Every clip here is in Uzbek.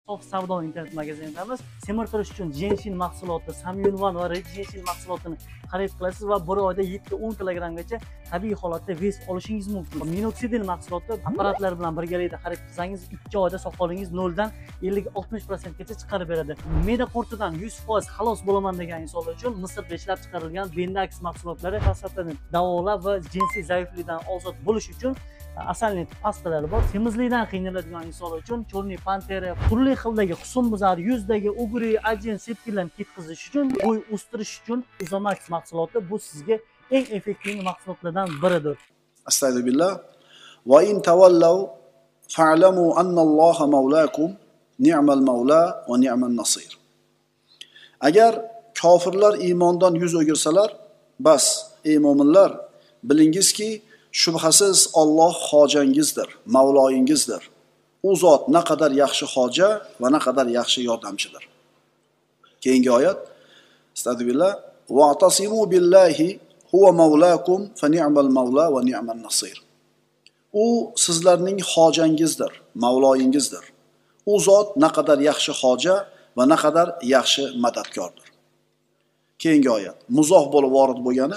Sof savdo internet magazinidamiz. Semirtirish uchun Genshin mahsuloti, Samyunvan va Red Genshin mahsulotini xarid qilasiz va bir oyda 7-10 kilogramgacha tabiiy holatda vес olishingiz mumkin. Minoxidil mahsuloti apparatlar bilan birgalikda xarid qilsangiz 2 oyda soqolingiz 0 dan 50-60% gacha chiqarib beradi. Me'da qurtidan 100% xalos bo'laman degan insonlar uchun Misrda ishlab chiqarilgan Bendax mahsulotlari hassasiyatni davolab va jinsiy zaiflikdan ozod bo'lish uchun asalni pastalari bor. Semizlikdan qiynaladigan insonlar uchun Chorniy Pantera, turli xildagi husnbuzar, yuzdagi ugri, ajin, sepkillarni ketkazish uchun, bo'y o'stirish uchun Izomax mahsuloti bu sizga eng effektiv mahsulotlardan biridir. Astagfirullah. Va in tavallaw fa'lamu anna Alloha mawlakum ni'mal mawla va ni'man nasir. Agar kofirlar iymondan yuz o'girsalar, bas ey mo'minlar, bilingizki shubhasiz Alloh hojangizdir, mavloyingizdir. U zot naqadar yaxshi hoja va naqadar yaxshi yordamchidir. Keyingi oyat. Astagfirullah. Wa'tasimu billahi huwa mavlakum fa ni'mal mavla va ni'man nasir. U sizlarning hojangizdir, mavloyingizdir. U zot naqadar yaxshi hoja va naqadar yaxshi madadkordir. Keyingi oyat. Muzoh bo'lib vorid bo'lgani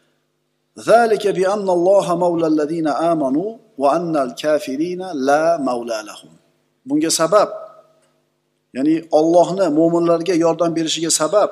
ذلك بأن الله مولى الذين آمنوا وأن الكافرين لا مولى لهم. Bunga sabab, ya'ni Allohni mo'minlarga yordam berishiga sabab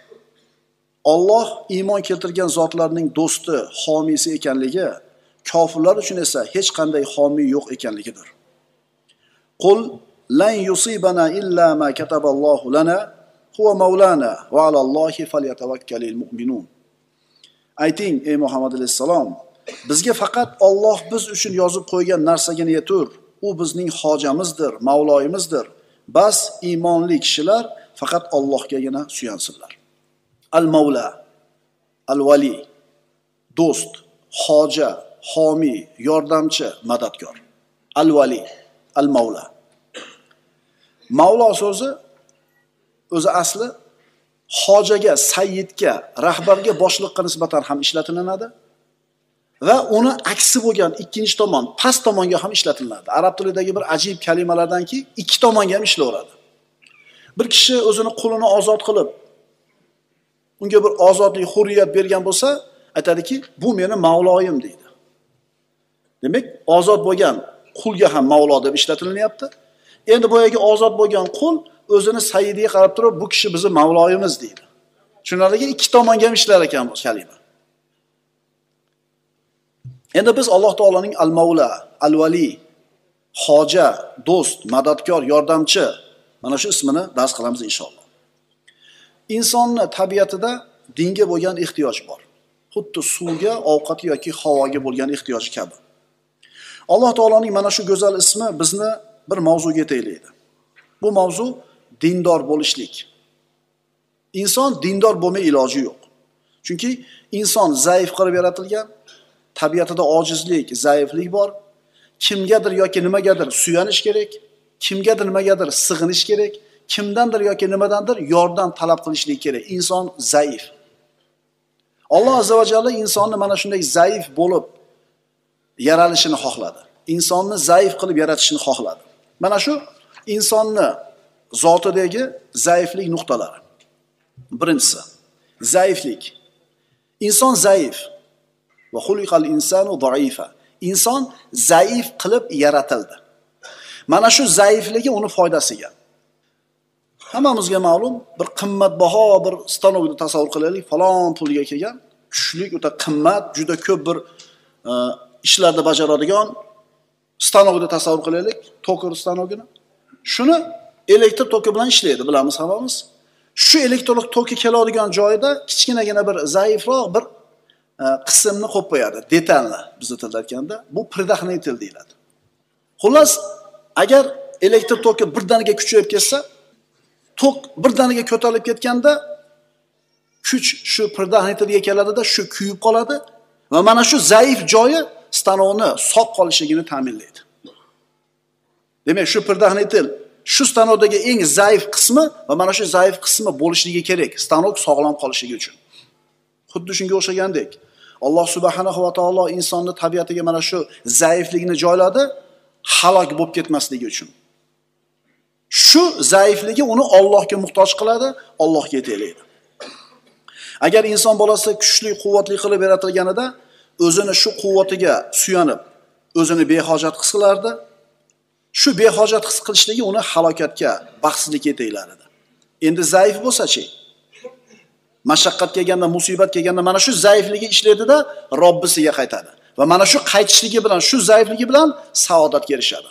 Alloh iymon keltirgan zotlarning do'sti, homiysi ekanligi, kofirlar uchun esa hech qanday homiy yo'q ekanligidir. Qul lan yusibana illa ma kataballohu lana huwa maulana va alallohi falyatawakkalul mu'minun. Ayting ey Muhammad alayhisalom, bizga faqat Alloh biz uchun yozib qo'ygan narsagina yetur. U bizning hojamizdir, mavloyimizdir. Bas iymonli kishilar faqat Allohgagina suyansinlar. Al-Mavla, Al-Vali, do'st, hoja, homiy, yordamchi, madadkor. Al-Vali, Al-Mavla. Mavlo so'zi o'zi asli hojaga, sayyidga, rahbarga, boshliqqa nisbatan ham ishlatilinadi va uni aksi bo'lgan ikkinchi tomon, past tomonga ham ishlatiladi. Arab tilidagi bir ajib kalimalardanki, ikki tomonga ham ishlaveradi. Bir kishi o'zini qulini ozod qilib, unga bir ozodlik, hurriyat bergan bo'lsa, aytadiki, bu meni mavloyim deydi. Demak, ozod bo'lgan qulga ham mavlo deb ishlatilyapti. Endi boyagi ozod bo'lgan qul o'zini sayyidiga qarab turib, bu kishi bizni mavloyimiz deydi. Shunlarga ikki tomonga ham ishlar ekan bu kalima. Endi biz Alloh taolaning al-Mavla, al-Vali, hoja, do'st, madadkor, yordamchi mana shu ismini dars qilamiz inshaalloh. Insonning tabiatida dinga bo'lgan ehtiyoj bor. Xuddi suvga, ovqat yoki havoga bo'lgan ehtiyoji kabi. Alloh taolaning mana shu go'zal ismi bizni bir mavzuga yetaklaydi. Bu mavzu dindor bo'lishlik. Inson dindor bo'lmay iloji yo'q. Chunki inson zaif qilib yaratilgan, tabiatida ojizlik, zaiflik bor. Kimgadir yoki nimagadir suyanish kerak, kimgadir nimagadir sig'inish kerak, kimdandir yoki nimadandir yordam talab qilishlik kerak. Inson zaif. Alloh azza va jalla insonni mana shunday zaif bo'lib yaralishini xohladi. Insonni zaif qilib yaratishni xohladi. Mana shu insonni zotidagi zaiflik nuqtalari. Birinchisi, zaiflik. Inson zaif. Va xuliqal insanu zaifa. Inson zaif qilib yaratildi. Mana shu zaifligi uni foydasiga. Hammamizga ma'lum, bir qimmatbaho bir stanokni tasavvur qilaylik, falon pulga kelgan, kuchli, o'ta qimmat, juda ko'p bir ishlarni bajaradigan stanokni tasavvur qilaylik, toker stanogini. Shuni elektr toki bilan ishlaydi, bilamiz hammamiz. Shu elektr toki keladigan joyida kichkinagina bir zaifroq bir qismni qo'yib qo'yadi, detalni bizda tilda aytganda, bu predahnitel deyiladi. Xullas, agar elektr toki birdaniga kuchayib ketsa, tok birdaniga ko'tarilib ketganda kuch shu predahnetelga keladida, shu kuyib qoladi va mana shu zaif joyi stanokni sog' qolishligini ta'minlaydi. Demak, shu predahnetel shu stanokdagi eng zaif qismi va mana shu zaif qismi bo'lishligi kerak, stanok sog'lom qolishligi uchun. Xuddi shunga o'xshagandek, Alloh subhanahu va taolo insonning tabiatiga mana shu zaiflikni joyladi, halok bo'lib ketmasligi uchun. Shu zaifligi uni Allohga muhtoj qiladi, Allohga yetaklaydi. Agar inson bolasi kuchli, quvvatli qilib yaratilganida o'zini shu quvvatiga suyanib, o'zini behojat his qilardi. Shu behojat his qilishligi uni halokatga, baxtsizlikka yetaklar edi. Endi zaif bo'lsa-chi? Mashaqqat kelganda, musibat kelganda mana shu zaifligi ishlaydi-da, Robbisiga qaytadi. Va mana shu qaytishligi bilan, shu zaifligi bilan saodatga erishadi.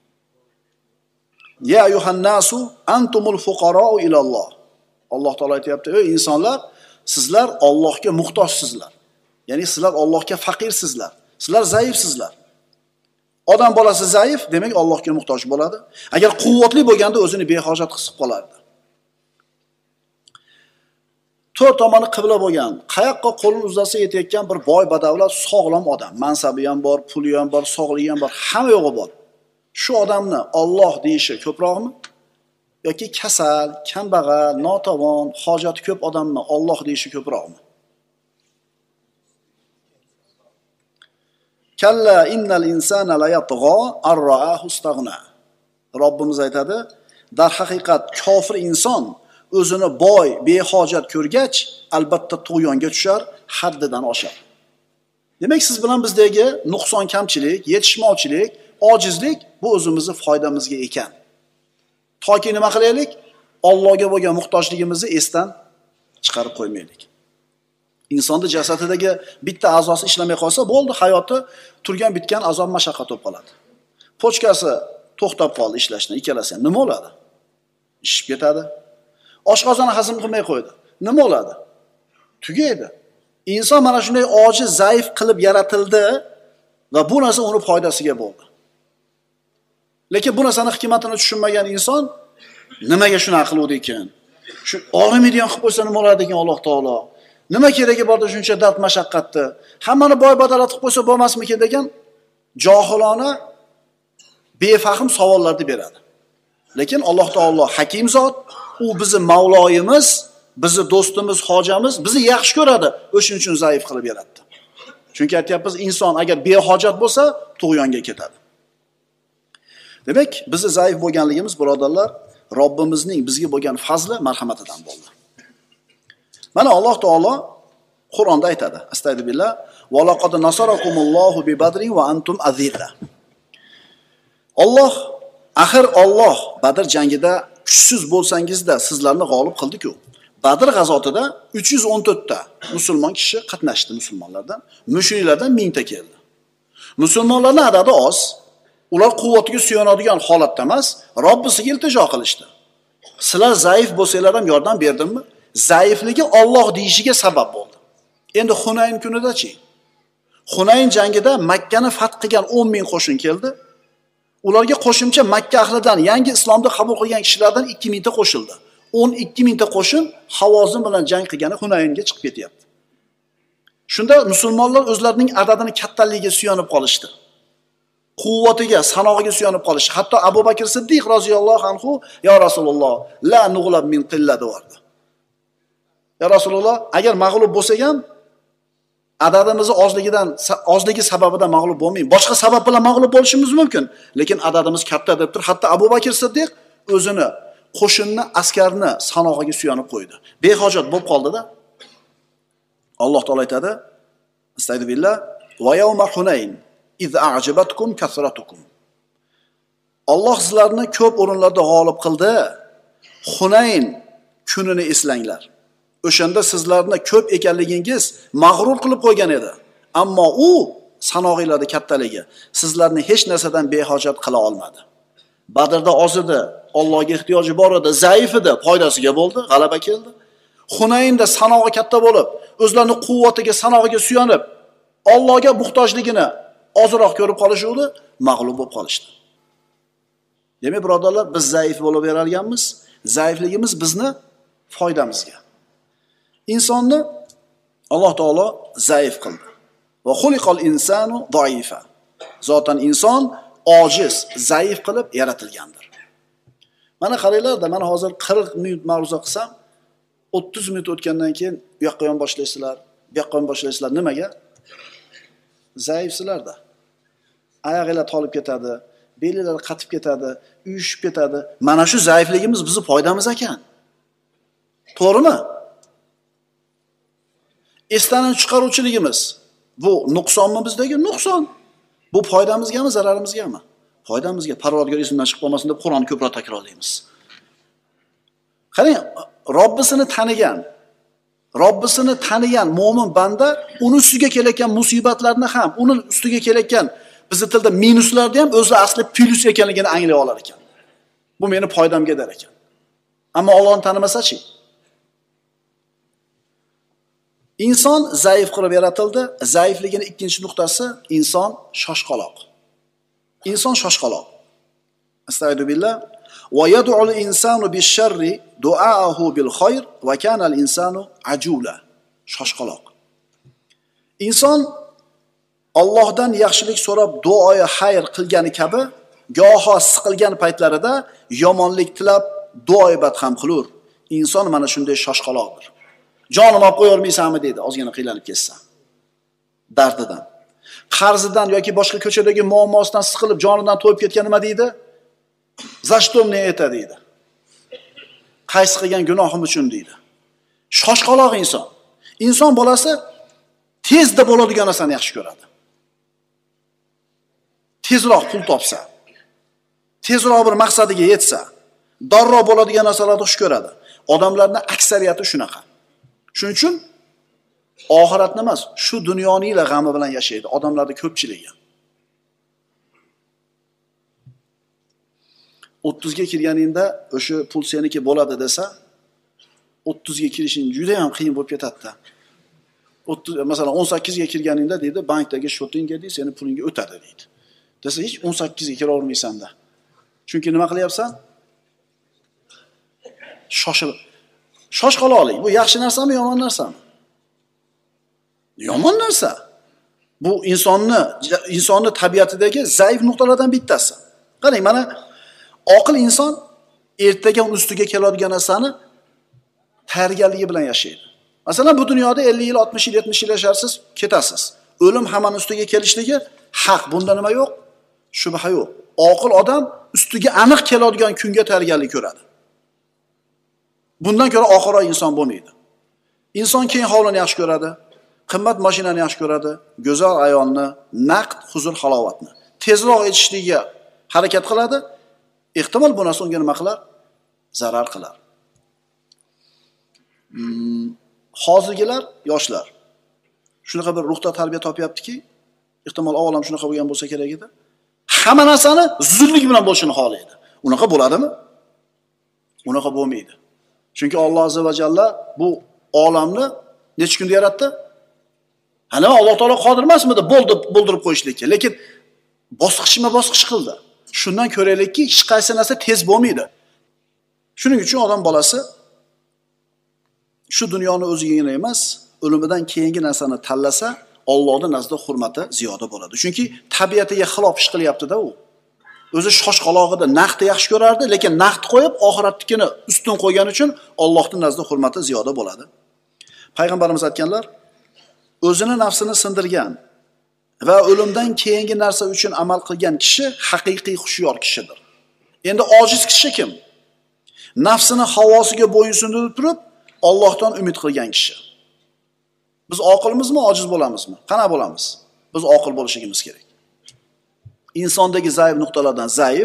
Ya ayyuhan nasu antumul fuqara'u ilalloh. Alloh taolo aytayapti: "Ey insonlar, sizlar Allohga muhtojsizlar." Ya'ni sizlar Allohga faqirsizlar. Sizlar zaifsizlar. Odam bolasi zaif, demak Allohga muhtoj bo'ladi. Agar quvvatli bo'lganda o'zini behojat his qilib qolardi. To'rt tomoni qibla bo'lgan, qayoqqa qo'lini uzatsa yetayotgan bir boy badavlat, sog'lom odam, mansabi ham bor, puli ham bor, sog'ligi ham bor, hamma yo'g'i bor. Shu odamni Alloh deyishi ko'proqmi? Yoki kasal, kambag'al, notavon, hojati ko'p odamni Alloh deyishi ko'proqmi? Kalla innal insana la yatgha ar-ra'ahu istaghna. Robbimiz aytadi, dar haqiqat kofir inson o'zini boy, behojat ko'rgach, albatta tug'yonga tushar, haddidan oshar. Demak, siz bilan bizdagi nuqson, kamchilik, yetishmovchilik, ojizlik bu o'zimizning foydamizga ekan. Toki nima qilaylik? Allohga bo'lgan muhtojligimizni esdan chiqarib qo'ymaylik. Insonning jasadidagi bitta a'zosi ishlamay qolsa, bo'ldi, hayoti turgan bitgan azob mashaqqat bo'lib qoladi. Pochkasi to'xtab qoldi ishlashdan, ikkalasi nima bo'ladi? Ishib ketadi. Oshqozoni hazm qilmay qo'ydi. Nima bo'ladi? Tugaydi. Inson mana shunday ojiz, zaif qilib yaratildi va bu narsa uni foydasiga bo'ldi. Lekin bu narsaning hikmatini tushunmagan inson nimaga shunaqa qiluvdi ekan? Shu og'rimaydigan qilib qo'ysa nima bo'ladi ekan Alloh taolo? Nima keragi borda shuncha dard mashaqqatni? Hammani boy badolat qilib qo'ysa bo'lmasmikin degan johilona, befahm savollarni beradi. Lekin Alloh taolo hakim zot, u bizni Mavloyimiz, bizni do'stimiz, hojamiz, bizni yaxshi ko'radi. O'shuning uchun zaif qilib yaratdi. Chunki aytyapmiz, inson agar behojat bo'lsa, tug'yonga ketadi. Demak, bizni zaif bo'lganligimiz, birodarlar, Robbimizning bizga bo'lgan fazli, marhamatidan bo'ldi. Mana Alloh taolo Qur'onda aytadi: Astagfirullah, va laqad nasarakumullohu bi badrin va antum azilla. Axir Alloh Badr jangida kuchsiz bo'lsangizda sizlarni g'olib qildi-ku. Badr g'azotida 314 ta musulmon kishi qatnashdi musulmonlardan. Mushriklardan 1000 ta keldi. Musulmonlarning adadi oz. Ular quvvatiga suyanadigan holatda emas, Robbisiga iltijo qilishdi. Sizlar zaif bo'lsanglar ham yordam berdimmi? Zaifligi Alloh deyishiga sabab bo'ldi. Endi Hunayn kunida-chi? Hunayn jangida Makkani fath qilgan 10 ming qo'shin keldi. Ularga qo'shimcha Makka ahlidan, yangi islomni qabul qilgan kishilardan 2000 ta qo'shildi. 12 ming ta qo'shin Havozin bilan jang qilgani Hunaynga chiqib ketyapti. Shunda musulmonlar o'zlarining adadini kattaligiga suyanib qolishdi. Quvvatiga, sanog'iga suyanib qolish. Hatto Abu Bakr Siddiq roziyallohu anhu, "Ya Rasululloh, la nughlab min qilla" dedi. Ya Rasululloh, agar mag'lub bo'lsak ham adadimizni ozligi sababidan mag'lub bo'lmaymiz. Boshqa sabab bilan mag'lub bo'lishimiz mumkin, lekin adadimiz katta deb tur. Hatto Abu Bakr Siddiq o'zini qo'shinni, askarni sanog'iga suyanib qo'ydi. Behojat bo'lib qoldi-da. Alloh taolay aytadi: Astagfirullah, va yawma Hunayn iz a'jabatkum kasratukum. Alloh sizlarni ko'p o'rinlarda g'olib qildi. Hunayn kunini eslanglar. O'shanda sizlarni ko'p ekanligingiz mag'rur qilib qo'ygan edi. Ammo u sanog'inglarda kattaligi sizlarni hech narsadan behojat qila olmadi. Badrda oz edi, Allohga ehtiyoji bor edi, zaif edi, foydasiga bo'ldi, g'alaba keldi. Hunaynda sanog'i katta bo'lib, o'zlarining quvvatiga, sanog'iga suyanib, Allohga muhtojligini ozroq ko'rib qolishuvdi, mag'lub bo'lib qolishdi. Demak, birodarlar, biz zaif bo'lib berarganmiz, zaifligimiz bizni foydamizga. Insonni Alloh taolo zaif qildi. Va xuliqal insanu doifa. Zotan inson ojiz, zaif qilib yaratilgandir. Mana qaranglar-da, mana hozir 40 minut ma'ruza qilsam, 30 minut o'tgandan keyin bu yoqqa yon boshlaysizlar, bu yoqqa yon boshlaysizlar. Nimaga? Zaifsizlar-da. Oyog'inglar tolib ketadi, belilari qatib ketadi, uyushib ketadi. Mana shu zaifligimiz bizning foydamiz ekan. To'g'rimi? Esdan chiqaruvchiligimiz bu nuqsonmi bizdagi? Nuqson. Bu foydamizgami, zararimizgami? Foydamizga. Parvardigor esimdan chiqib qolmasin deb Qur'onni ko'proq takrorlaymiz. Qarang, Robbisini tanigan mo'min banda uni ustiga kelayotgan musibatlarni ham, uni ustiga kelayotgan bizning tilda minuslarni ham o'zi asli plyus ekanligini anglay olar ekan. Bu meni foydamga der ekan. Ammo Allohni tanimasa-chi? Inson zaif qilib yaratildi. Zaifligining ikkinchi nuqtasi inson shoshqaloq. Inson shoshqaloq. Astagfirullah. Va yad'ul insanu bish-sharri du'aahu bil khayr va kana al-insanu ajula. Shoshqaloq. Inson Allohdan yaxshilik so'rab duoyi xayr qilgani kabi goho siqilgan paytlarida yomonlik tilab duoibat ham qilur. Inson mana shunday shoshqaloqdir. Jonim olib qo'yarmaysanmi dedi, ozgina qiynalib ketsa. Dardidan, qarzidan yoki boshqa ko'chadagi muammosidan siqilib jonidan to'yib ketgan nima deydi? Za что мне это deydi. Qaysi qilgan gunohim uchun deydi. Shoshqaloq inson. Inson bolasi tezda bo'ladigan narsani yaxshi ko'radi. Tezroq pul topsa, tezroq bir maqsadiga yetsa, darrov bo'ladigan narsalarni xush ko'radi. Odamlarning aksariyati shunaqa. Shuning uchun oxiratni emas, shu dunyoning g'ami bilan yashaydi odamlarning ko'pchiligi. 30 ga kirganingda o'sha pul seniki bo'ladi desa, 30 ga kirishing juda ham qiyin bo'lib ketadi-da. 30 masalan 18 ga kirganingda deydi, bankdagi shotingga deydi, seni pulingga o'tadi deydi. Desa hech 18 ga kira olmaysan-da. Chunki nima qilyapsan? Shoshqaloqlik. Bu yaxshi narsami, yomon narsami? Yomon narsa. Bu insonni tabiatidagi zaif nuqtalardan bittasi. Qarang, mana oqil inson ertaga uni ustiga keladigan narsani tayyorgarligi bilan yashaydi. Masalan, bu dunyoda 50 yil, 60 yil, 70 yil yasharsiz, ketasiz. O'lim hamon ustiga kelishligi haq. Bunda nima yo'q? Shubha yo'q. Oqil odam ustiga aniq keladigan kunga tayyorgarlik ko'radi. Bundan ko'ra oxiroq inson bo'lmaydi. Inson keng hovlini yaxshi ko'radi, qimmat mashinani yaxshi ko'radi, go'zal ayolni, naqd huzur halovatni. Tezroq yetishligiga harakat qiladi. Ehtimol bu narsa unga nima qilar? Zarar qilar. Hozirgilar yoshlar shunaqa bir ruhda tarbiya topyaptiki, ehtimol avval ham shunaqa bo'lgan bo'lsa kerak edi. Hamma narsani zudlik bilan bo'lishini xohlaydi. Unaqa bo'ladimi? Unaqa bo'lmaydi. Chunki Alloh azza va jalla bu olamni necha kunda yaratdi? Ana Alloh taolo qodir emasmidi bo'ldirib qo'yishlikka, lekin bosqichma-bosqich qildi. Shundan ko'raylikki, hech qaysi narsa tez bo'lmaydi. Shuning uchun odam bolasi shu dunyoni o'zigagina emas, o'limidan keyingi narsani tanlasa, Allohning nazdida hurmati ziyoda bo'ladi. Chunki tabiatiga xilof ish qilyapti-da u. O'zi shoshqalog'ida naqdni yaxshi ko'rardi, lekin naqd qo'yib, oxiratnikini ustun qo'ygani uchun Allohning nazdida hurmati ziyoda bo'ladi. Payg'ambarimiz aytganlar, o'zini nafsini sindirgan va o'limdan keyingi narsa uchun amal qilgan kishi haqiqiy xushyor kishidir. Endi ojiz kishi kim? Nafsini havosiga bo'ysundirib turib, Allohdan umid qilgan kishi. Biz oqilmizmi, ojiz bo'lamizmi? Qana bo'lamiz? Biz oqil bo'lishimiz kerak. Insondagi zaif nuqtalardan zaif,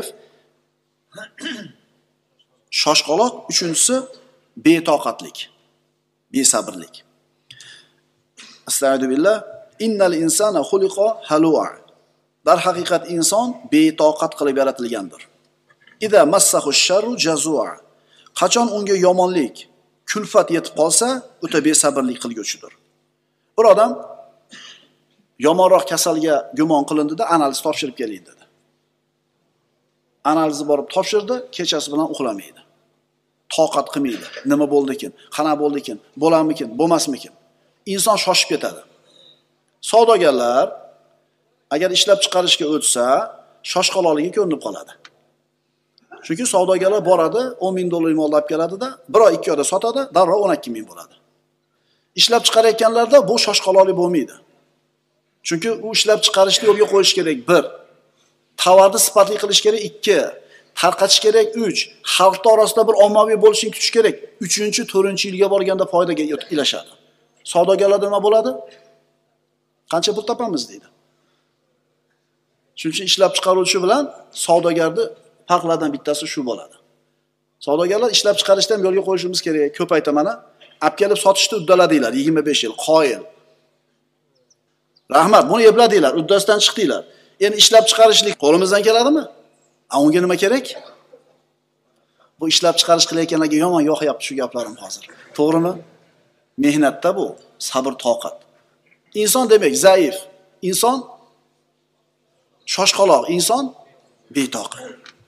shoshqaloq, uchinchisi betoqatlik, besabrlik. Astagfirullah. Innal insana xuliqa halu'a. Dar haqiqat inson betoqat qilib yaratilgandir. Idza massahu sharru jazua. Qachon unga yomonlik, kulfat yetib qolsa, o'ta besabrlik qilguvchidir. Bir odam yomonroq kasalga gumon qilindida analiz topshirib keling dedi. Analizni borib topshirdi, kechasi bilan uxlamaydi. Toqat qilmaydi. Nima bo'ldi ekan? Qana bo'ldi ekan? Bo'larmikin, bo'lmasmikin? Inson shoshib ketadi. Savdogarlar agar ishlab chiqarishga o'tsa, shoshqaloqligi ko'rinib qoladi. Chunki savdogarlar boradi, 10 ming dollar molni olib keladi-da, bir oy 2 oyda sotadi, darrov 12 ming bo'ladi. Ishlab chiqarayotganlarda bu shoshqaloqlik bo'lmaydi. Chunki u ishlab chiqarishni yo'lga qo'yish kerak. Bir. Tovarni sifatli qilish kerak 2, tarqatish kerak 3, xalq orasida bir ommaviy bo'lishini kutish kerak. 3-chi, 4-yilga borganda foydaga ilashadi. Savdogarlarda nima bo'ladi? Qancha pul topamiz deydi. Shuning uchun ishlab chiqaruvchi bilan savdogarni farqlardan bittasi shu bo'ladi. Savdogarlar ishlab chiqarishda ham yo'lga qo'yishimiz kerak. Ko'p aytaman-a, olib kelib sotishda uddaladinglar 25 yil, qoyil. Rahmat, buni epladinglar, uddasidan chiqdinglar. Endi ishlab chiqarishlik qo'limizdan keladimi? Unga nima kerak? Bu ishlab chiqarish qilayotganlarga yomon yoqyapti shu gaplarim hozir. To'g'rimi? Mehnatda bu, sabr, toqat. Inson demak zaif, inson shoshqaloq, inson betoqat.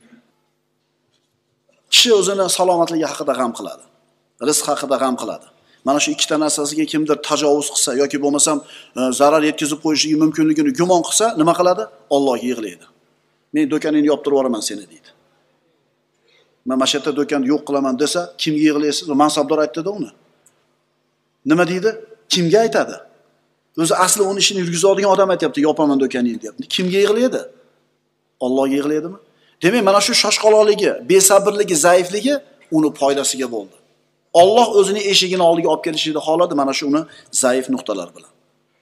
Kishi o'zini salomatligi haqida g'am qiladi. Rizq haqida g'am qiladi. Mana shu ikkita narsasiga kimdir tajovuz qilsa yoki bo'lmasam zarar yetkazib qo'yishligi mumkinligini gumon qilsa, nima qiladi? Allohga yig'laydi. Men do'koningni yoptirib yuboraman seni deydi. Men mana shu yerda do'konni yo'q qilaman desa, kimga yig'laysiz? Mansabdor aytdi-da uni. Nima deydi? Kimga aytadi? O'zi asli uni ishini yurgizadigan odam aytayapti, yopaman do'koningni deyapti. Kimga yig'laydi? Allohga yig'laydimi? Demak, mana shu shoshqaloqligi, besabrligi, zaifligi uni foydasiga bo'ldi. Alloh o'zining eshigini oldiga olib kelishini xohladi mana shu uni zaif nuqtalar bilan.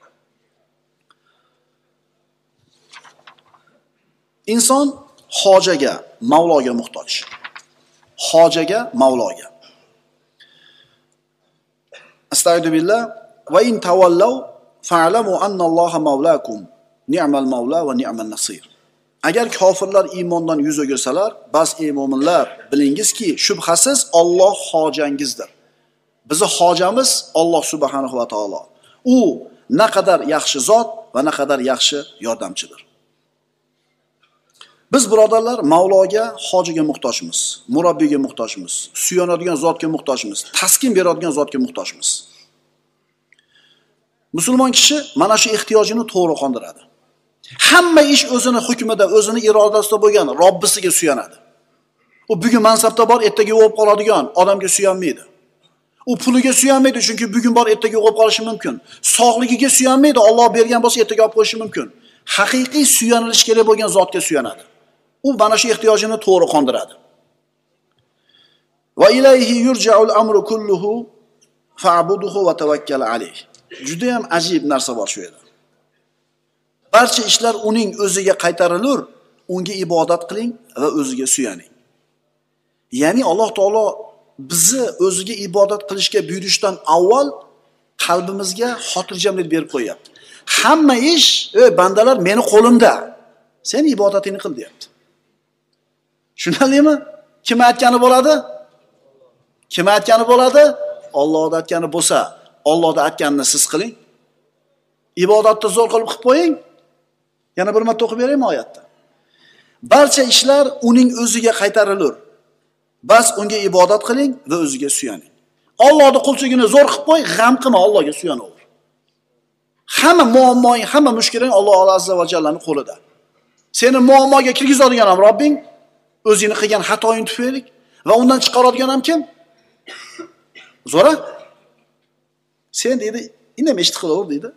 Inson hojaga, Mavloga muhtoj. Hojaga, Mavloga. Astagfirullah va in tavallaw fa'lamu anna Alloha mavlakum ni'mal mavla va ni'man nasir. Agar kofirlar iymondan yuz o'girsalar, bas ey mo'minlar, bilingizki, shubhasiz Alloh hojangizdir. Bizi hojamiz Alloh subhanahu va taolo. U naqadar yaxshi zot va naqadar yaxshi yordamchidir. Biz birodarlar Mavloga, hojiga muhtojmiz, murabbiyga muhtojmiz, suyanadigan zotga muhtojmiz, taskin beradigan zotga muhtojmiz. Musulmon kishi mana shu ehtiyojini to'g'ri qondiradi. Hamma ish o'zini hukmida, o'zini irodasida bo'lgan Robbisiga suyanadi. U bugun mansabda bor, ertaga yo'qolib qoladigan odamga suyanmaydi. U puliga suyanmaydi, chunki bugun bor, ertaga yo'qolib qolishi mumkin. Sog'ligiga suyanmaydi, Alloh bergan bo'lsa ertaga olib qo'yishi mumkin. Haqiqiy suyanilish kerak bo'lgan zotga suyanadi. U mana shu ehtiyojini to'g'ri qondiradi. Va ilayhi yurja'ul amru kulluhu fa'buduhu va tawakkal alayh. Juda ham ajib narsa bor shu yerda. Barcha ishlar uning o'ziga qaytarilur, unga ibodat qiling va o'ziga suyaning. Ya'ni Alloh taolo bizni o'ziga ibodat qilishga buyurishdan avval qalbimizga xotirjamlik berib qo'yapti. Hamma ish, ey bandalar, meni qo'limda. Sen ibodatingni qil deyapti. Tushunarlimi? Kim aytgani bo'ladi? Kim aytgani bo'ladi? Alloh aytgani bo'lsa, Allohning aytganini siz qiling. Ibodatni zo'r qilib qo'ying. Yana bir marta o'qib beraymi oyatda? Barcha ishlar uning o'ziga qaytarilur. Bas unga ibodat qiling va o'ziga suyaning. Allohning qulchiligini zo'r qilib qo'y, g'am qilma, Allohga suyanaver. Hamma muammoing, hamma mushkuling Alloh azza va jallaning qo'lida. Seni muammoga kirgizadigan ham Robbing, o'zingni qilgan xatoing tufayli va undan chiqaradigan ham kim? Zo'ra. Sen deydi, indamay eshit qilaver deydi.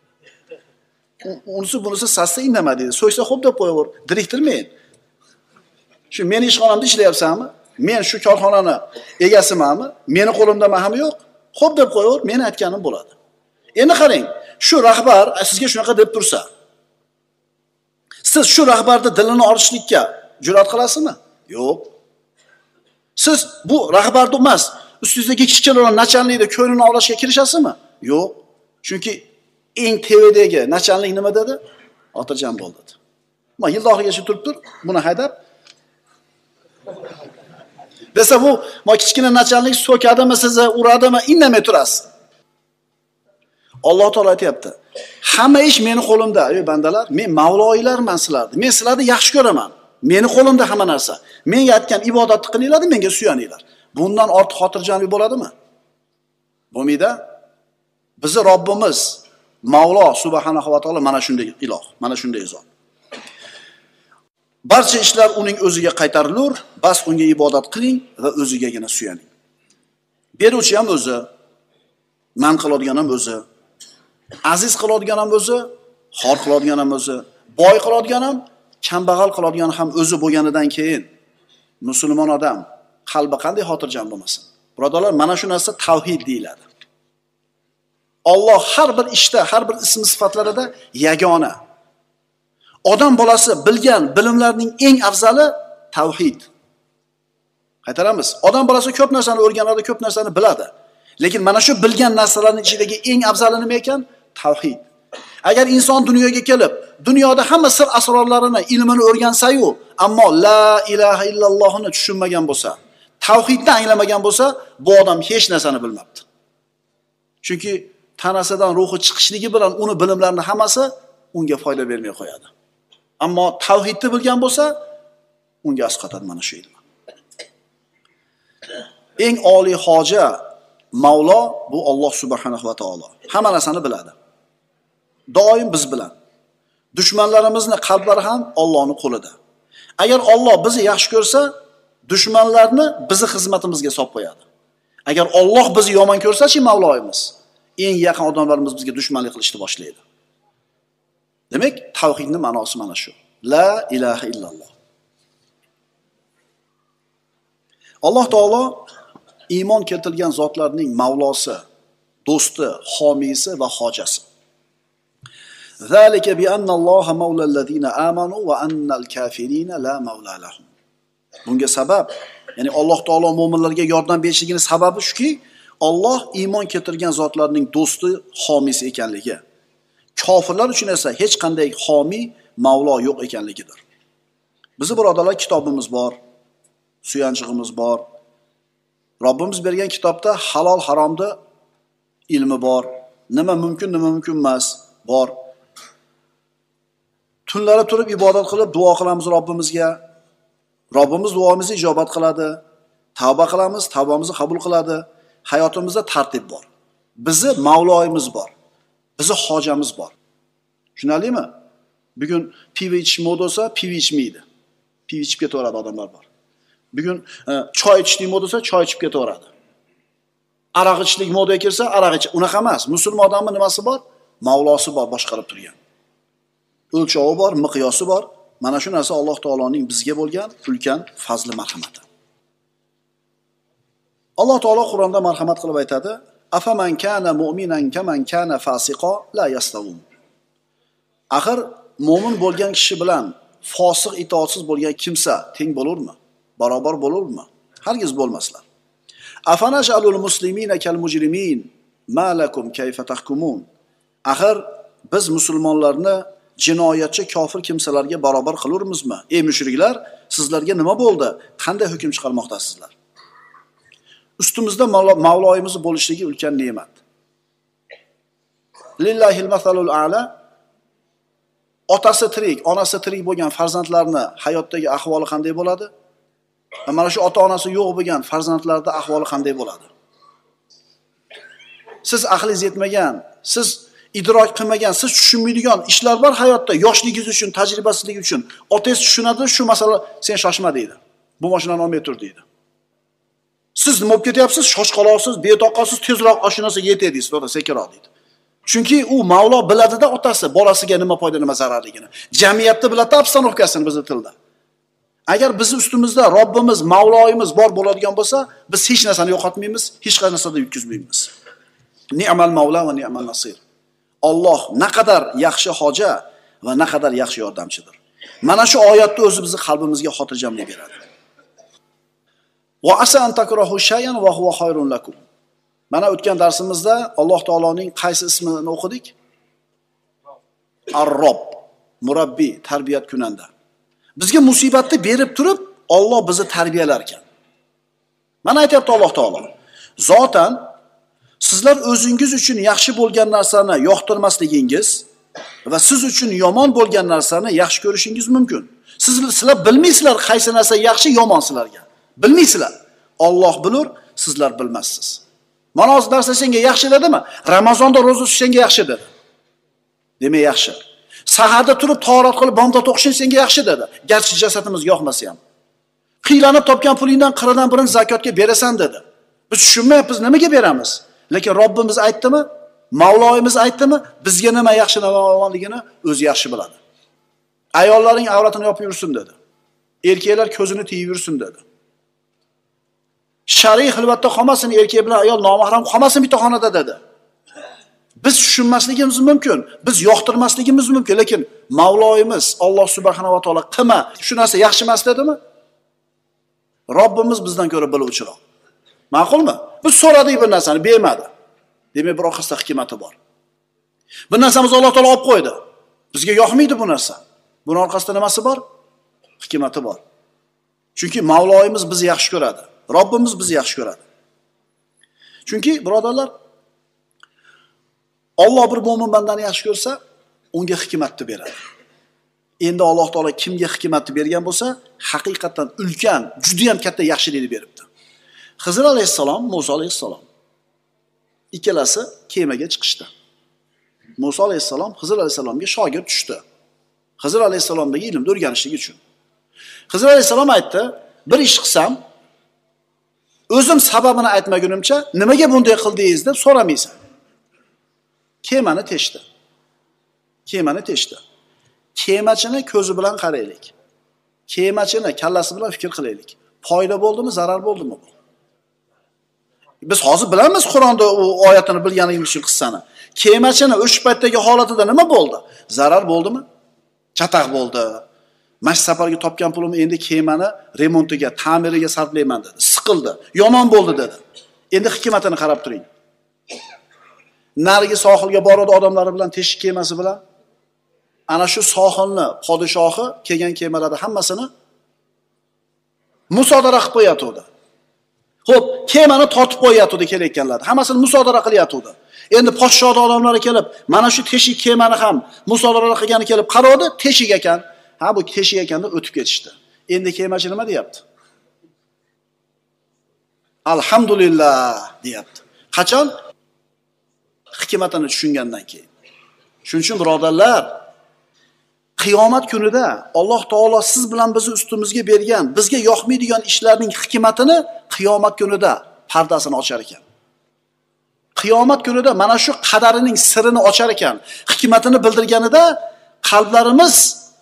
Unisi bunisi sassa indama deydi. So'ysa xo'p deb qo'yaver, diriktirmaydi. Shu meni ishxonamda ishlayapsanmi? Men shu korxonani egasimanmi? Meni qo'limda mahami yo'q. Xo'p deb qo'yaver, meni aytganim bo'ladi. Endi qarang, shu rahbar sizga shunaqa deb tursa, siz shu rahbarni dilini olishlikka jur'at qilasizmi? Yo'q. Siz bu rahbarni emas, ustingizdagi kichkinaroq nachalnikni ko'nglini olishga kirishasizmi? Yo'q. Chunki eng tevadagi nachalnik nima dedi? Xotirjam bo'l dedi. Ma yil oxirigacha turib tur, buni haydab desa bu ma kichkina nachalnik so'kadimi, sizni uradimi, indamay turasiz. Alloh taolo aytayapti. Hamma ish meni qo'limda, ey bandalar, men Mavloiylarman sizlarni. Men sizlarni yaxshi ko'raman. Meni qo'limda hamma narsa. Menga aytgan ibodatni qilinglar, menga suyaninglar. Bundan ortiq xotirjamlik bo'ladimi? Bo'lmaydi. Bizi Robbimiz Mavlo subhanahu va taolo mana shunday iloh, mana shunday zot. Barcha ishlar uning o'ziga qaytarilur, bas unga ibodat qiling va o'zigagina suyaning. Beruvchi ham o'zi, man qiladigan ham o'zi, aziz qiladigan ham o'zi, xor qiladigan ham o'zi, boy qiladigan ham, kambag'al qiladigan ham o'zi bo'lganidan keyin musulmon odam qalbi qanday xotirjam bo'lmasin? Birodarlar, mana shu narsa tavhid deyiladi. Alloh har bir ishda, har bir ism sifatlarida yagona. Odam bolasi bilgan bilimlarning eng afzali tavhid. Qaytaramiz. Odam bolasi ko'p narsani o'rganadi, ko'p narsani biladi. Lekin mana shu bilgan narsalarning ichidagi eng afzali nima ekan? Tavhid. Agar inson dunyoga kelib, dunyoda hamma sir asrorlarini, ilmini o'rgansa-yu, ammo la ilaha illallohni tushunmagan bo'lsa, tavhidni anglamagan bo'lsa, bu odam hech narsani bilmabdi. Chunki tanasidan ruhi chiqishligi bilan uni bilimlarning hammasi unga foyda bermay qo'yadi. Ammo tavhidni bilgan bo'lsa, unga asqatadi mana shu ilm. Eng oliy hoja Mavlo bu Alloh subhanahu va taolo. Hamma narsani biladi. Doim biz bilan. Dushmanlarimizning qalblari ham Allohning qo'lida. Agar Alloh bizni yaxshi ko'rsa, dushmanlarni bizni xizmatimizga solib qo'yadi. Agar Alloh bizni yomon ko'rsa-chi, Mavloyimiz, eng yaqin odamlarimiz bizga dushmanlik qilishni boshlaydi. Demak, tavhidning ma'nosi mana shu. La ilaha illalloh. Alloh taolo iymon keltirgan zotlarning Mavlosi, do'sti, homiysi va hojasi. Zalika bi anna Alloha mawla allazina amanu va annal kafirina la mawla lahum. Bunga sabab, ya'ni Alloh taolo mu'minlarga yordam berishligining sababi shuki, Alloh iymon keltirgan zotlarning do'sti, homiysi ekanligi. Kofirlar uchun esa hech qanday homiy, Mavlo yo'q ekanligidir. Bizi birodarlar kitobimiz bor, suyanchig'imiz bor. Robbimiz bergan kitobda halol haromda ilmi bor. Nima mumkin, nima mumkin emas bor. Tunlari turib ibodat qilib duo qilamiz Robbimizga. Robbimiz duomizni ijobat qiladi. Tavba qilamiz, tavbamizni qabul qiladi. Hayotimizda tartib bor. Bizi Mavloyimiz bor. Bizi hojamiz bor. Tushunarlimi? Bugun pivo ichish moda bo'lsa, pivo ichmaydi. Pivo ichib ketaveradi odamlar bor. Bugun choy ichishlik moda bo'lsa, choy ichib ketaveradi. Aroq ichishlik modaga kirsa, aroq ichadi. Unaqa emas. Musulmon odamning nimasi bor? Mavlosi bor, boshqarib turgan. O'lchovi bor, miqyosi bor. Mana shu narsa Alloh taoloning bizga bo'lgan ulkan fazli marhamati. Alloh taolo Qur'onda marhamat qilib aytadi: "Afaman kana mu'minan kaman kana fasiqo la yastavun." Axir mo'min bo'lgan kishi bilan fosiq itoatsiz bo'lgan kimsa teng bo'lurmi? Barobar bo'lurmi? Hargiz bo'lmaslar. Afanaj'alul muslimina kal mujrimin ma lakum kayfa tahkumun. Axir biz musulmonlarni jinoyatchi kofir kimsalarga barobar qilurmizmi? Ey mushriklar, sizlarga nima bo'ldi? Qanday hukm chiqarmoqdasizlar? Ustimizda Mavloyimiz bo'lishligi ulkan ne'mat. Lillahil masalul a'la. Otasi tirik, onasi tirik bo'lgan farzandlarni hayotdagi ahvoli qanday bo'ladi? Mana shu ota-onasi yo'q bo'lgan farzandlarda ahvoli qanday bo'ladi? Siz aqlingiz yetmagan, siz idrok qilmagan, siz tushunmaydigan ishlar bor hayotda, yoshligingiz uchun, tajribasizligi uchun. Otangiz tushunadi, shu masala sen shoshma deydi. Bu mashinani olmay tur deydi. Siz nima bo'lib ketyapsiz? Shoshqaloqsiz, betoqatsiz, tezroq oshinasi yetay deysiz, to'g'ri, sekinroq deydi. Chunki u Mavlo biladida otasi bolasiga nima foyda, nima zararligini. Jamiyatda biladi obstanovkasini bizning tilda. Agar bizni ustimizda Robbimiz, Mavloyimiz bor bo'ladigan bo'lsa, biz hech narsani yo'qotmaymiz, hech qanday narsada yutkizmaymiz. Ni'mal Mavla va ni'mal nasir. Alloh naqadar yaxshi hoja va naqadar yaxshi yordamchidir. Mana shu oyatni o'zi bizni qalbimizga xotirjamlik beradi. Va asa an takrahu shay'an va huwa khayrun lakum. Mana o'tgan darsimizda Alloh taoloning qaysi ismini o'qidik? Ar-Robb, murabbiy, tarbiyat kunanda. Bizga musibatni berib turib, Alloh bizni tarbiyalar ekan. Mana aytayapti Alloh taolo. Zotan sizlar o'zingiz uchun yaxshi bo'lgan narsani yoqtirmasligingiz va siz uchun yomon bo'lgan narsani yaxshi ko'rishingiz mumkin. Sizlar bilmaysizlar qaysi narsa yaxshi, yomon sizlarga. Bilmaysizlar. Alloh bilur, sizlar bilmassiz. Mana hozir narsa senga yaxshi dedimi? Ramazonda roza tutish senga yaxshi dedi. Demak yaxshi. Saharda turib tahorat qilib bomda to'qishing senga yaxshi dedi. Garchi jasadimiz yo'qmasa ham. Qiylanib topgan pulingdan qirdan birini zakotga berasan dedi. Biz tushunmayapmiz, nimaga beramiz? Lekin Robbimiz aytdimi? Mavloyimiz aytdimi? Bizga nima yaxshi, nima yomonligini o'zi yaxshi biladi. Ayollarning avratini yopib yursin dedi. Erkeklar ko'zini tiyib yursin dedi. Shar'iy xilvatda qolmasin, erkak bilan ayol nomahram qolmasin bitta xonada dedi. Biz tushunmasligimiz mumkin, biz yoqtirmasligimiz mumkin, lekin Mavloyimiz Alloh subhanahu va taolo qilma, shu narsa yaxshi emas dedimi? Robbimiz bizdan ko'ra biluvchiroq. Ma'qulmi? Biz so'radik bir narsani, bermadi. Demak, bir orqasida hikmati bor. Bir narsamiz Alloh taolo olib qo'ydi. Bizga yoqmaydi bu narsa. Buning orqasida nimasi bor? Hikmati bor. Chunki Mavloyimiz bizni yaxshi ko'radi. Robbimiz bizni yaxshi ko'radi. Chunki birodarlar, Alloh bir mo'min bandani yaxshi ko'rsa, unga hikmatni beradi. Endi Alloh taolo kimga hikmatni bergan bo'lsa, haqiqatan ulkan, juda ham katta yaxshilikni beribdi. Xizr alayhissalom, Musa alayhissalom ikkalasi kemaga chiqishdi. Musa alayhissalom Xizr alayhissalomga shogird tushdi. Xizr alayhissalomdagi ilmni o'rganishlik uchun. Xizr alayhissalom aytdi, bir ish qilsam, o'zim sababini aytmagunimcha, nimaga bunday qildingiz deb so'ramaysan. Kemani teshdi. Kemachini ko'zi bilan qaraylik. Kemachini kallasi bilan fikr qilaylik. Foyda bo'ldimi, zarar bo'ldimi bu? Biz hozir bilamiz Qur'onda u oyatini bilganligimiz uchun qissani. Kemachini o'sha paytdagi holatida nima bo'ldi? Zarar bo'ldimi? Chataq bo'ldi. Mash safarga topgan pulimni endi kemani remontiga, ta'miriga sarflayman dedi. Siqildi. Yomon bo'ldi dedi. Endi hikmatini qarab turing. Narigi sohilga boradi odamlari bilan teshik kemasi bilan. Ana shu sohilni podshohi kelgan kemalarni hammasini musodara qilib qo'yatdi. Xo'p, kemani tortib qo'yatdi kelayotganlar. Hammasini musodara qilyatdi. Endi podshoh odamlari kelib, mana shu teshik kemani ham musodara qilgani kelib qaradi, teshik ekan. Ha, bu teshik ekan deb o'tib ketishdi. Endi kemachi nima deyapti? Alhamdulillah deyapti. Qachon? Hikmatini tushungandan keyin. Shuning uchun birodarlar, qiyomat kunida Alloh taolo siz bilan bizni ustimizga bergan, bizga yoqmaydigan ishlarning hikmatini qiyomat kunida pardasini ochar ekan. Qiyomat kunida mana shu qadarining sirini ochar ekan. Hikmatini bildirganida qalblarimiz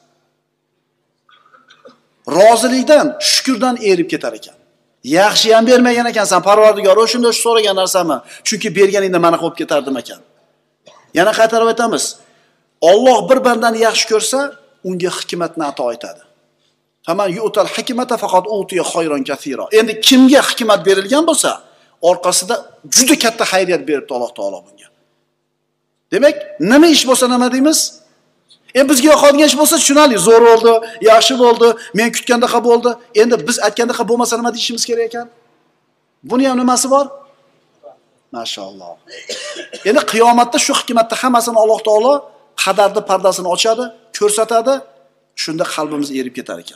rozilikdan, shukrdan erib ketar ekan. Yaxshi ham bermagan ekansan, Parvardigor, o'shunda shu so'ragan narsami? Chunki berganingda mana qo'yib ketardim ekan. Yana qaytarib aytamiz. Alloh bir bandani yaxshi ko'rsa, unga hikmatni ato etadi. Faman yu'tal hikmata faqat utiya khayron kaseera. Endi kimga hikmat berilgan bo'lsa, orqasida juda katta xayriyat beribdi Alloh taolo bunga. Demak, nima ish bo'lsa nima deymiz? Bizga yoqadigan ish bo'lsa tushunali, zo'r bo'ldi, yaxshi bo'ldi, men kutgandaqa bo'ldi. Endi biz aytgandaqa bo'lmasa nima deyishimiz kerak ekan? Buni ham nimasi bor? Mashalloh. Endi qiyomatda shu hikmatni hammasini Alloh taolo qadarni pardasini ochadi, ko'rsatadi, shunda qalbimiz erib ketar ekan.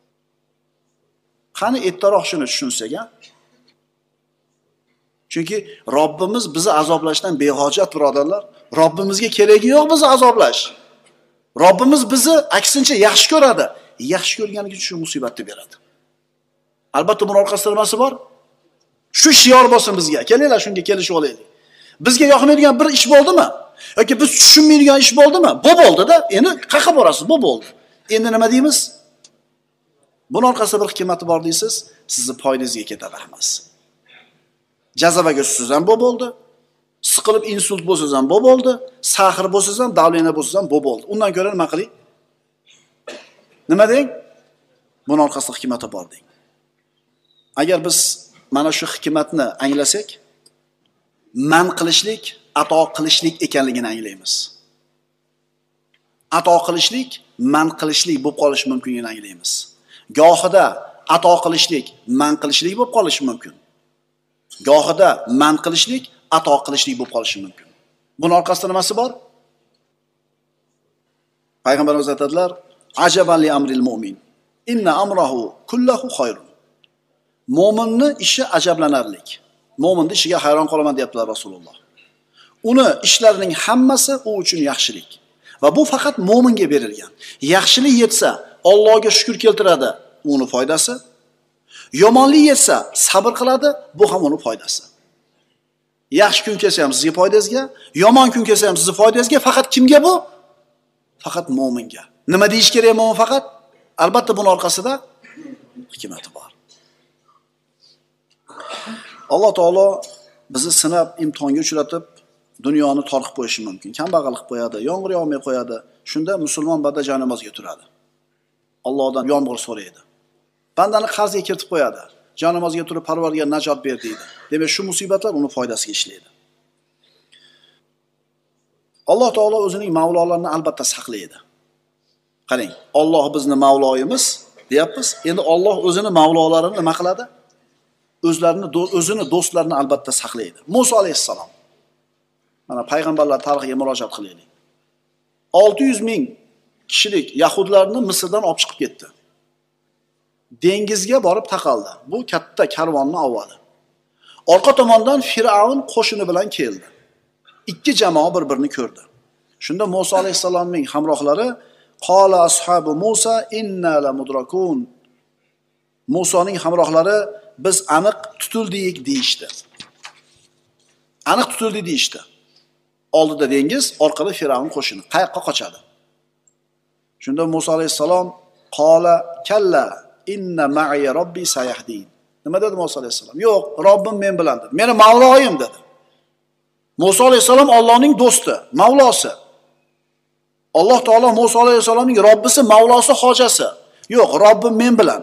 Qani ertaroq shuni tushunsak-a? Chunki Robbimiz bizni azoblashdan behojat birodarlar. Robbimizga keragi yo'q bizni azoblash. Robbimiz bizni aksincha yaxshi ko'radi. Yaxshi ko'rganiga shu musibatni beradi. Albatta buning orqasida nimasi bor? Shu shior bo'lsin bizga. Kelinglar shunga kelishib olaylik. Bizga yoqmaydigan bir ish bo'ldimi? Yoki biz tushunmaydigan ish bo'ldimi? Bu bo'ldi-da. Endi qayerga borasiz? Bu bo'ldi. Endi nima deymiz? Buning orqasida bir hikmati bor deysiz, sizni foydangizga ketadi hammasi. Jazabaga tushsiz ham bu bo'ldi. Siqilib insult bo'lsangiz ham bu bo'ldi. Sahr bo'lsangiz ham, davlena bo'lsangiz ham bu bo'ldi. Undan ko'ra nima qiling? Nima deng? Buning orqasida hikmati bor deng. Agar biz mana shu hikmatni anglasak, man qilishlik, ato qilishlik ekanligini anglaymiz. Ato qilishlik, man qilishlik bo'lib qolishi mumkinligini anglaymiz. Gohida ato qilishlik, man qilishlik bo'lib qolishi mumkin. Gohida man qilishlik, ato qilishlik bo'lib qolishi mumkin. Buning orqasida nimasi bor? Payg'ambarimiz aytadilar: "Ajaban li amril mu'min. Inna amrahu kulluhu khayrun." Mo'minning ishi ajablanarlik. Mo'minning ishiga hayron qolaman deyaptilar Rasululloh. Uni ishlarining hammasi u uchun yaxshilik. Va bu faqat mo'minga berilgan. Yaxshilik yetsa, Allohga shukr keltiradi, uni foydasi. Yomonlik yetsa, sabr qiladi, bu ham uni foydasi. Yaxshi kun kelsa ham sizga foydangizga, yomon kun kelsa ham sizga foydangizga, faqat kimga bu? Faqat mo'minga. Nima deyish kerakmi faqat? Albatta buning orqasida hikmati bor. Alloh taolo bizni sinab, imtihonga uchratib, dunyoni torqib qo'yishi mumkin. Kambag'al qilib qo'yadi, yomg'ir yog'may qo'yadi. Shunda musulmon banda janamozga turadi. Allohdan yomg'ir so'raydi. Bandani qarzga kiritib qo'yadi. Janamozga turib Parvarga najot ber deydi. Demak, shu musibatlar uni foydasiga ishlaydi. Alloh taolo o'zining mavlolarini albatta saqlaydi. Qarang, Alloh bizning mavloyimiz deyapmiz. Endi Alloh o'zini mavlolarini nima qiladi? O'zini do'stlarini albatta saqlaydi. Musa alayhissalom. Mana payg'ambarlar tarixiga murojaat qilaylik. 600 ming kishilik yahudlarni Misrdan olib chiqib ketdi. Dengizga borib taqaldi. Bu katta karvonni avvali. Orqa tomondan Firavun qo'shini bilan keldi. Ikki jamoa bir-birini ko'rdi. Shunda Musa alayhissalomning hamrohlari qala ashabu Musa inna la mudrakun. Musoning hamrohlari biz aniq tutildik deyishdi. Aniq tutildi deyishdi. Oldida dengiz, orqada Firavun qo'shini. Qayoqqa qochadi? Shunda Musa alayhissalom qala kalla inna ma'iya robbi sayahdin. Nima dedi Musa alayhissalom? Yo'q, Robbim men bilan dedi. Meni mavloyim dedi. Musa alayhissalom Allohning do'sti, mavlosi. Alloh taolo Musa alayhissalomning Robbisi, mavlosi, hojasi. Yo'q, Robbim men bilan.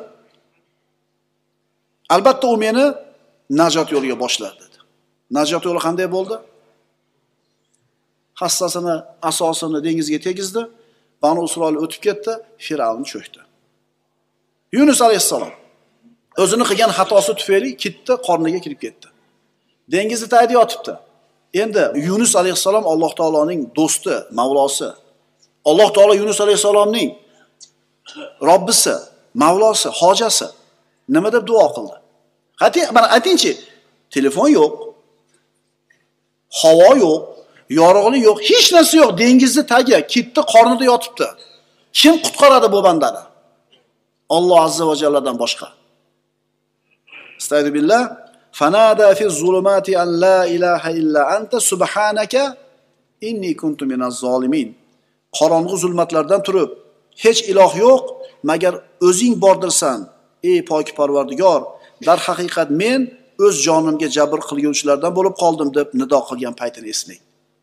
Albatta u meni najot yo'liga boshlar dedi. Najot yo'li qanday bo'ldi? Hassasini, asosini dengizga tegizdi. Banu Isroil o'tib ketdi, Firavun cho'kdi. Yunus alayhissalom o'zini qilgan xatosi tufayli kitni qorniga kirib ketdi. Dengizni tagida yotibdi. Endi Yunus alayhissalom Alloh taoloning do'sti, mavlosi. Alloh taolo Yunus alayhissalomning Robbisi, mavlosi, hojasi. Nima deb duo qildi? Mana aytingchi, telefon yo'q, havo yo'q, yorug'lik yo'q, hech narsa yo'q. Dengizni tagi, kitni qornida yotibdi. Kim qutqaradi bu bandani? Alloh azza va jalladan boshqa. Astagfirullah. Fanada fi zulumati an la ilaha illa anta subhanaka inni kuntu minaz zolimin. Qorong'u zulmatlardan turib, hech iloh yo'q magar o'zing bordirsan, ey pok Parvardigor. Dar haqiqat men o'z jonimga jabr qilguvchilardan bo'lib qoldim deb nido qilgan paytini eslang.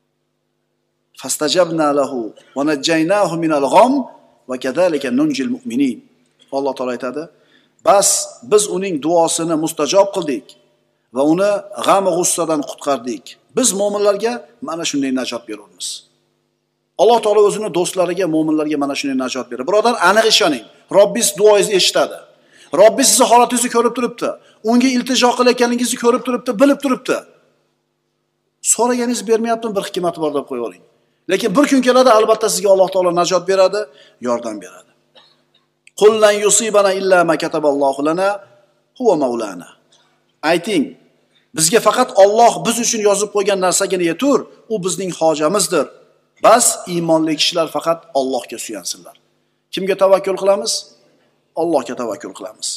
Fastajabna lahu va najjaynahu minal gham va kadhalika nunjil mu'minin. Alloh taolo aytadi, bas biz uning duosini mustajob qildik va uni g'am va g'ussadan qutqardik. Biz mu'minlarga mana shunday najot beramiz. Alloh taolo o'zining do'stlariga, mu'minlarga mana shunday najot beradi. Birodar, aniq ishoning. Robbingiz duoingizni eshitadi. Robbingiz sizni holatingizni ko'rib turibdi. Unga iltijo qilayotganingizni ko'rib turibdi, bilib turibdi. So'raganingiz bermayaptimi, bir hikmati bor deb qo'yavering. Lekin bir kun keladi, albatta sizga Alloh taolo najot beradi, yordam beradi. Qul lan yusibana illa ma kataballohu lana huwa maulana. Ayting, bizga faqat Alloh biz uchun yozib qo'ygan narsagina yetur, u bizning hojamizdir. Bas iymonli kishilar faqat Allohga suyansinlar. Kimga tavakkul qilamiz? Allohga tavakkul qilamiz.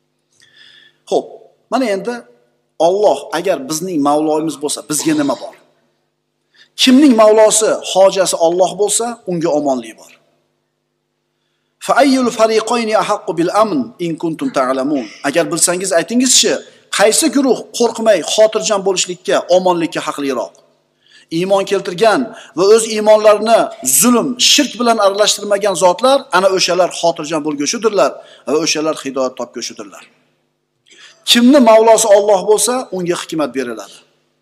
Xo'p, mana endi Alloh agar bizning mavloyimiz bo'lsa, bizga nima bor? Kimning mavlosi, hojasi Alloh bo'lsa, unga omonlik bor. Fa ayyul fariqayni ahaqqu bil amn in kuntum ta'lamun. Agar bilsangiz aytingizchi, qaysi guruh qo'rqmay, xotirjam bo'lishlikka, omonlikka haqliroq? Iymon keltirgan va o'z iymonlarini zulm, shirk bilan aralashtirmagan zotlar ana o'shalar xotirjam bo'lgushidirlar va o'shalar hidoyat topgushidirlar. Kimni mavlosi Alloh bo'lsa, unga hikmat beriladi.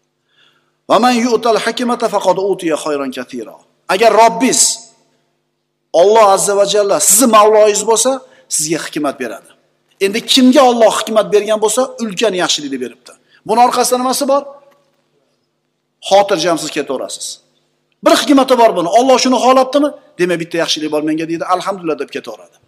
Va man yu'tal hikmata faqad utiya khayran katira. Agar Robbingiz Alloh azza va jalla sizning mavloyingiz bo'lsa, sizga hikmat beradi. Endi kimga Alloh hikmat bergan bo'lsa, ulkan yaxshilikni beribdi. Buning orqasida nimasi bor? Xotirjamsiz ketaverasiz. Bir hikmati bor buni. Alloh shuni xohlabdimi? Demak, bitta yaxshilik bor menga deydi, alhamdulillah deb ketaveradi.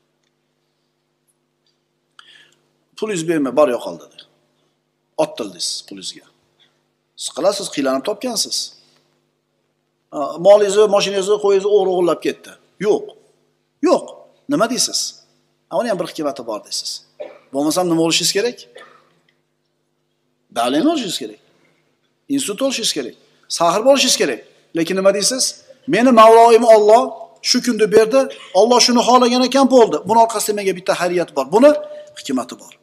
Pulingiz berma, bor yo'qol dedi. Otdildingiz pulingizga. Siz qilasiz, qiylanib topgansiz. Molingizni, mashinangizni, qo'yingizni o'g'irlab ketdi. Yo'q. Yo'q. Nima deysiz? Uni ham bir hikmati bor deysiz. Bo'lmasam nima bo'lishingiz kerak? Davlatni olishingiz kerak. Institut olishingiz kerak. Sahir bo'lishingiz kerak. Lekin nima deysiz? Meni mavloyim Alloh, Shu kunni berdi, Alloh shuni xohlagan ekan bo'ldi. Buni orqasida menga bitta xayriyat bor. Buni hikmati bor.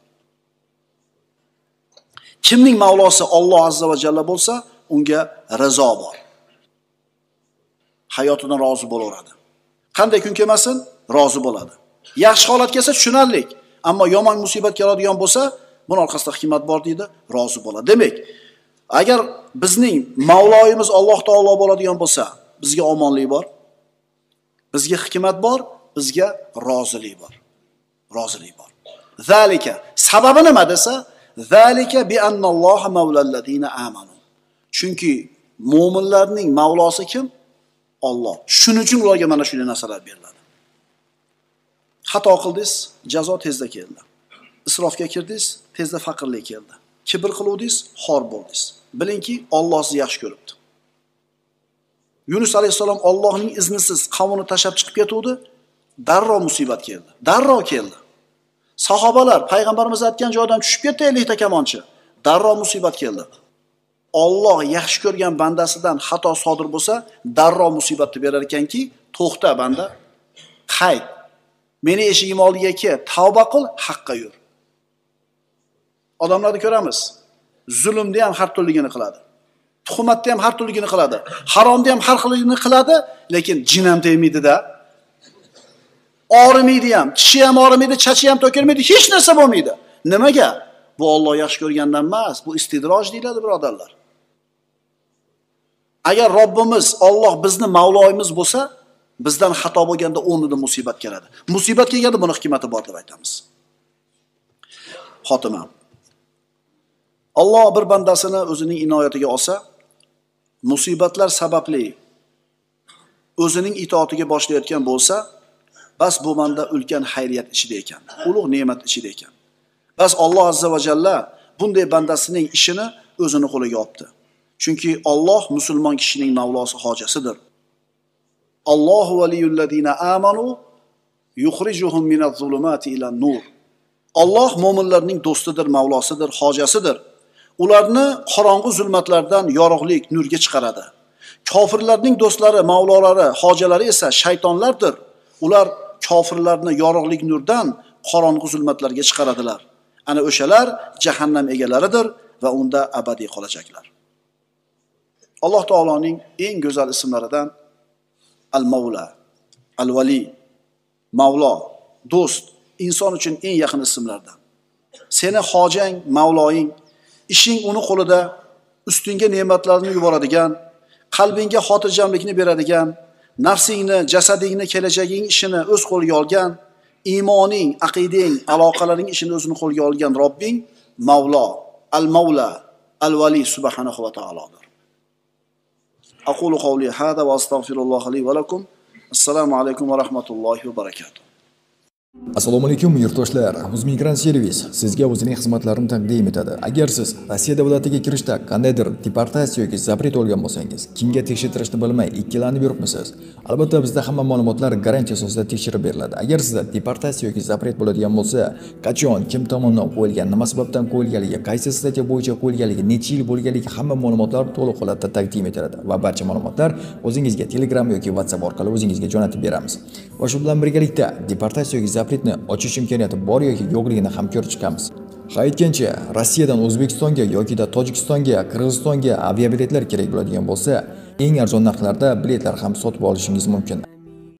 Kimning Mavlosi Alloh azza va jalla bo'lsa, unga rizo bor. Hayotidan rozi bo'laveradi. Qanday kun kelmasin, rozi bo'ladi. Yaxshi holat kelsa tushunarlik, ammo yomon musibat keladigan bo'lsa, buni orqasida hikmat bor deydi, rozi bo'ladi. Demak, agar bizning Mavloyimiz Alloh taolo bo'ladigan bo'lsa, bizga omonlik bor, bizga hikmat bor, bizga rozilik bor. Rozilik bor. Zalika, sababi nima desa, zalika bi annalloha mavlallazina amanu. Chunki mu'minlarning Mavlosi kim? Alloh. Shuning uchun ularga mana shunday narsalar beriladi. Xato qildingiz, jazo tezda keldi. Isrofga kirdingiz, tezda faqirlik keldi. Kibr qiluvdingiz, xor bo'ldingiz. Bilingki, Alloh sizni yaxshi ko'ribdi. Yunus alayhisalom Allohning iznisiz qavmini tashlab chiqib ketuvdi, darrov musibat keldi. Darrov keldi. Sahobalar payg'ambarimiz aytgan joydan tushib ketdi 50 ta kamonchi. Darrov musibat keldi. Alloh yaxshi ko'rgan bandasidan xato sodir bo'lsa, darrov musibatni berar ekanki, to'xta banda, qayt. Meni eshigim oldiga kel, tavba qil, haqqa yur. Odamlarni ko'ramiz. Zulmni ham har turligini qiladi. Tuhmatni ham har turligini qiladi. Haromni ham har xilligini qiladi, lekin jin ham tegmaydi-da. Og'rimaydi ham, tishi ham og'rimaydi, chachi ham to'kilmaydi, hech narsa bo'lmaydi. Nimaga? Bu Alloh yaxshi ko'rgandan emas, bu istidroj deyiladi, birodarlar. Agar Robbimiz Alloh bizni Mavloyimiz bo'lsa, bizdan xato bo'lganda o'rnida musibat keladi. Musibat kelganda buni hikmati bor deb aytamiz. Xotima. Alloh bir bandasini o'zining inoyatiga olsa, musibatlar sababli o'zining itoatiga boshlayotgan bo'lsa, bas bu banda ulkan xayriyat ichida ekan, ulug' ne'mat ichida ekan. Bas Alloh azza va jalla bunday bandasining ishini o'zini qo'liga olibdi. Chunki Alloh musulmon kishining Mavlosi hojasidir. Allohu valiyul ladina amanu yukhrijuhum minaz-zulumati ilan-nur. Alloh mu'minlarning do'stidir, Mavlosidir, hojasidir. Ularni qorong'u zulmatlardan yorug'lik, nurga chiqaradi. Kofirlarning do'stlari, mavlolari, hojalari esa shaytonlardir. Ular kofirlarni yorug'lik nurdan qorong'u zulmatlarga chiqaradilar. Ana o'shalar jahannam egalaridir va unda abadiy qolajaklar. Alloh taoloning eng go'zal ismlaridan Al-Mavla, Al-Vali, Mavlo, do'st, inson uchun eng yaqin ismlardan. Seni hojang, Mavloying, ishing uni qo'lida, ustingga ne'matlarni yuboradigan, qalbingga xotirjamlikni beradigan, nafsingni, jasadingni, kelajaging ishini o'z qo'liga olgan, iymoning, aqidang, aloqalaring ishini o'zini qo'lga olgan Robbing Mavlo, Al-Mavla, Al-Vali subhanahu va taolodir. Aqulu qawli hada va astaghfirulloh li va lakum. Assalomu alaykum va rahmatullohi va barakatuh. Assalomu alaykum yurtdoshlar. Uzmigran servis sizga o'zining xizmatlarini taqdim etadi. Agar siz Rossiya davlatiga kirishda qandaydir deportatsiya yoki zapret olgan bo'lsangiz, kimga tekshirtirishni bilmay ikkilanib yuribmisiz? Albatta bizda hamma ma'lumotlar garantiya asosida tekshirib beriladi. Agar sizda deportatsiya yoki zapret bo'ladigan bo'lsa, qachon, kim tomonidan qo'yilgan, nima sababdan qo'yilganligi, qaysi statiya bo'yicha qo'yilganligi, necha yil bo'lganligi hamma ma'lumotlar to'liq holatda taqdim etiladi va barcha ma'lumotlar o'zingizga Telegram yoki WhatsApp orqali o'zingizga jo'natib beramiz. Va shu bilan birgalikda deportatsiya yoki zapretni ochish imkoniyati bor yoki yo'qligini ham ko'rib chiqamiz. Aytgancha, Rossiyadan O'zbekistonga yoki Tojikistonga, Qirg'izistonga aviabiletlar kerak bo'ladigan bo'lsa, eng arzon narxlarda biletlar ham sotib olishingiz mumkin.